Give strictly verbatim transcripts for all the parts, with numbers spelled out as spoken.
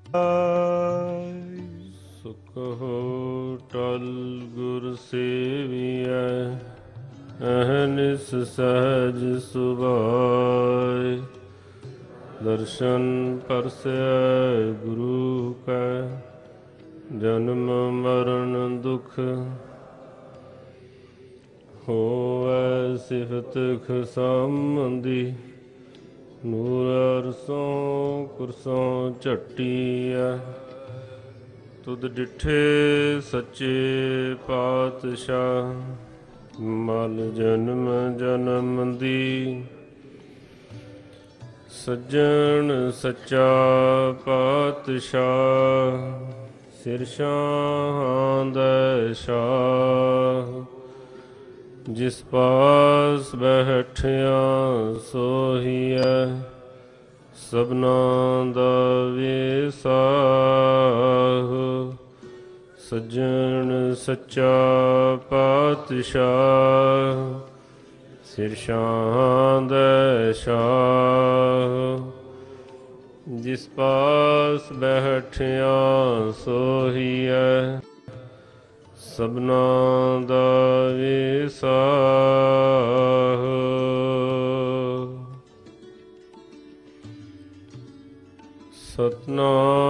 ਸੁਖੋ ਟਲ ਗੁਰ ਸੇਵੀਐ, ਅਹਨਿਸ ਸਹਿਜ ਸੁਭਾਇ। ਦਰਸ਼ਨ ਪਰਸੈ ਗੁਰੂ ਕੈ, ਜਨਮ ਮਰਨ ਦੁਖ ਹੋਵੈ ਸਿਫਤ ਖਸਮੰਦੀ। ਨੂਰ ਅਰਸੋਂ ਕੁਰਸੋਂ ਝਟੀਐ, ਤੁਧ ਡਿਠੇ ਸੱਚੇ ਪਾਤਸ਼ਾਹ। ਮਲ ਜਨਮ ਜਨਮ ਦੀ, ਸੱਜਣ ਸੱਚਾ ਪਾਤਸ਼ਾਹ। ਸਿਰ ਸ਼ਾਹਾਂ ਦੈ ਸ਼ਾਹ, ਜਿਸ ਪਾਸ ਬੈਠਿਆ ਸੋਹੀਐ। ਸਭਨਾਂ ਦਾ ਵੇਸਾਹ, ਸੱਜਣ ਸੱਚਾ ਪਾਤਸ਼ਾਹ। ਸਿਰ ਸ਼ਾਹਾਂ ਦੈ ਸ਼ਾਹ, ਜਿਸ ਪਾਸ ਬੈਠਿਆ ਸੋਹੀਐ। ਸਭਨਾਂ ਦਾ ਵੇਸਾਹ। ਸਤਨਾਮ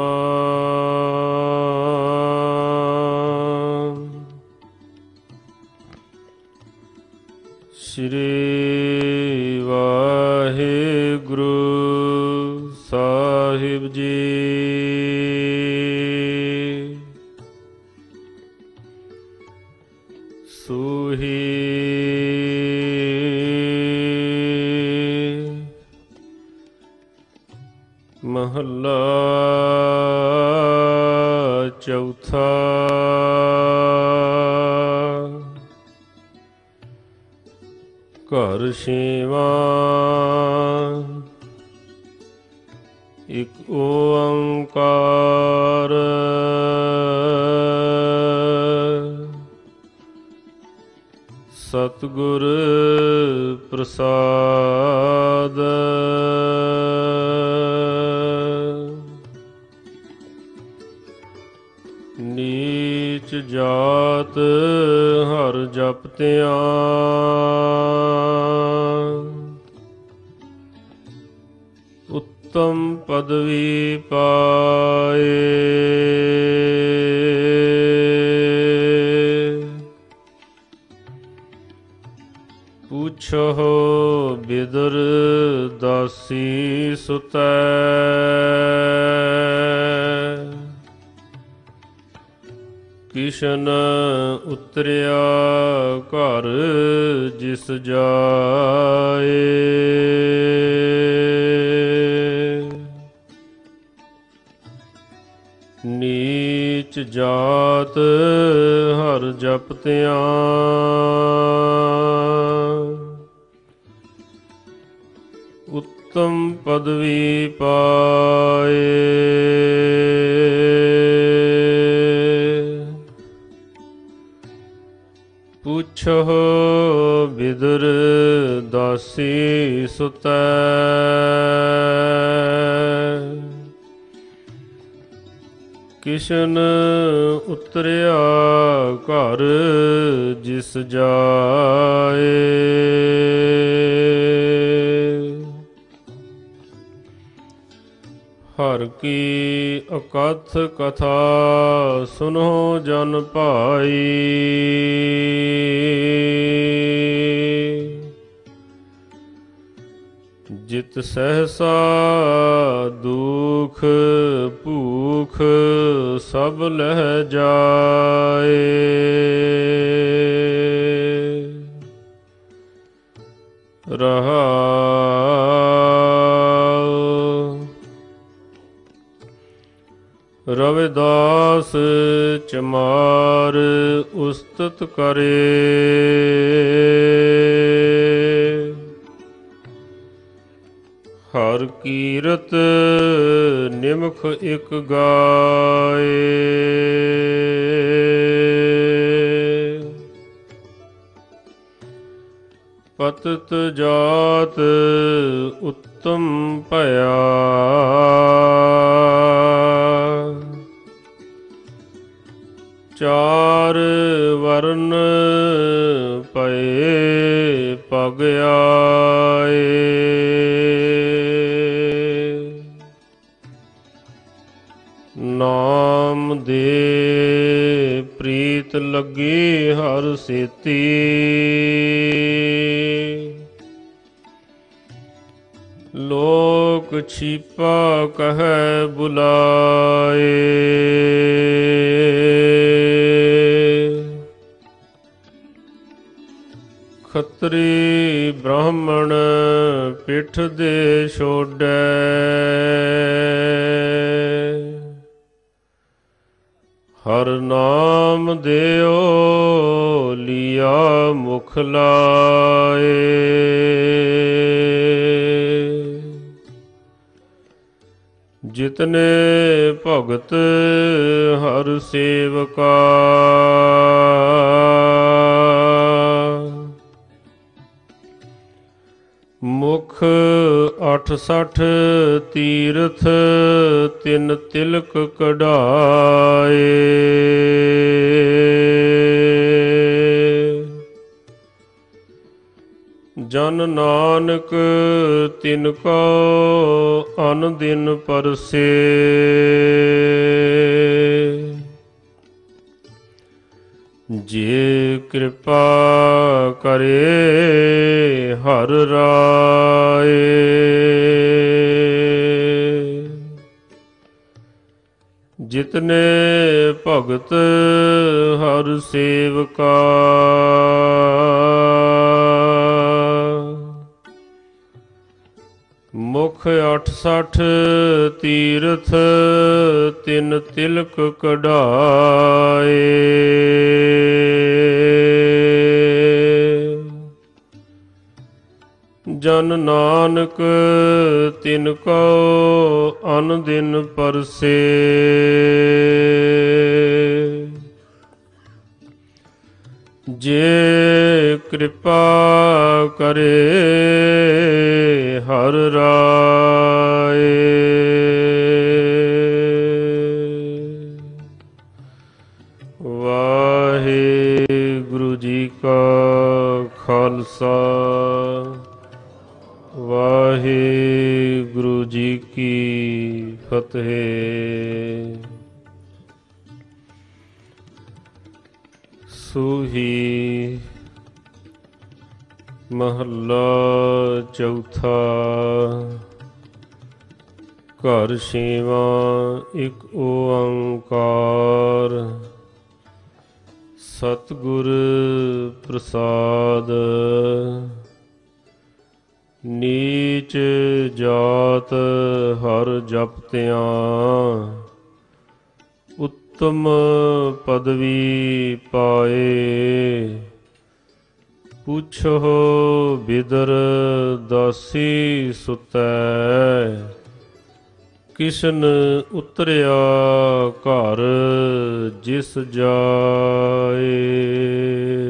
ਸ਼੍ਰੀ ਵਾਹਿਗੁਰੂ ਸਾਹਿਬ ਜੀ। ਸੂਹੀ ਮਹੱਲਾ ਚੌਥਾ। ਘਰ ਛੇਵਾਂ। ਇਕ ਓੰਕਾਰ ਸਤਿਗੁਰ ਪ੍ਰਸਾਦ। ਨੀਚ ਜਾਤ ਹਰ ਜਪਤਿਆਂ, ਉੱਤਮ ਪਦਵੀ ਪਾਏ। ਪੁੱਛੋ ਬਿਦਰ ਦਾਸੀ ਸੁਤੈ, ਕਿਸ਼ਨ ਉਤਰਿਆ ਘਰ ਜਿਸ ਜਾਏ। ਨੀਚ ਜਾਤ ਹਰ ਜਪਤਿਆਂ, ਉੱਤਮ ਪਦਵੀ ਪਾਏ। ਪੁੱਛੋ ਬਿਦਰ ਦਾਸੀ ਸੁਤੈ, ਕਿਸ਼ਨ ਉਤਰਿਆ ਘਰ ਜਿਸ ਜਾਏ। ਹਰ ਕੀ ਅਕਥ ਕਥਾ ਸੁਨੋ ਜਨ ਭਾਈ। ਜਿਤ ਸਹਿਸਾ ਦੁਖ ਭੂਖ ਸਭ ਲਹਿ ਜਾਏ। ਰਹਾਉ ਰਵਿਦਾਸ ਚਮਾਰ ਉਸਤਤ ਕਰੇ। ਹਰ ਕੀਰਤ ਨਿਮਖ ਇਕ ਗਾਏ। ਪਤਿਤ ਜਾਤ ਉੱਤਮ ਭਇਆ, ਪਏ ਪਗ ਆਏ। ਨਾਮ ਦੇ ਪ੍ਰੀਤ ਲੱਗੀ ਹਰ ਸੇਤੀ, ਲੋਕ ਛੀਪਾ ਕਹੈ ਬੁਲਾਏ। ਖੱਤਰੀ ਬ੍ਰਾਹਮਣ ਪਿੱਠ ਦੇ ਛੋਡੈ, ਹਰ ਨਾਮ ਦਿਓ ਲਿਆ ਮੁਖ ਲਾਏ। ਜਿਤਨੇ ਭਗਤ ਹਰ ਸੇਵਕਾ, ਮੁਖ ਅੱਠ ਸੱਠ ਤੀਰਥ ਤਿੰਨ ਤਿਲਕ ਕਢਾਏ। ਜਨ ਨਾਨਕ ਤਿਨ ਕੋ ਅਨ ਦਿਨ ਪਰਸੇ, ਜੇ ਕਿਰਪਾ ਕਰੇ ਹਰ ਰਾਏ। ਜਿਤਨੇ ਭਗਤ ਹਰ ਸੇਵਕਾ, ਮੁਖ ਅੱਠ ਸੱਠ ਤੀਰਥ ਤਿੰਨ ਤਿਲਕ ਕਢਾਏ। ਜਨ ਨਾਨਕ ਤਿਨ ਕੋ ਅਨ ਦਿਨ ਪਰਸੇ, ਜੇ ਕਿਰਪਾ ਕਰੇ ਹਰ ਰਾਏ। ਵਾਹਿਗੁਰੂ ਜੀ ਕਾ ਖਾਲਸਾ, ਵਾਹਿਗੁਰੂ ਜੀ ਕੀ ਫਤਿਹ। ਸੂਹੀ ਮਹੱਲਾ ਚੌਥਾ। ਘਰ ਛੇਵਾਂ ਇੱਕ ਓੰਕਾਰ, ਸਤਿਗੁਰ ਪ੍ਰਸਾਦ। ਨੀਚ ਜਾਤ ਹਰ ਜਪਤਿਆਂ, ਉੱਤਮ ਪਦਵੀ ਪਾਏ। ਪੁੱਛੋ ਬਿਦਰ ਦਾਸੀ ਸੁਤੈ, ਕਿਸ਼ਨ ਉਤਰਿਆ ਘਰ ਜਿਸ ਜਾਏ।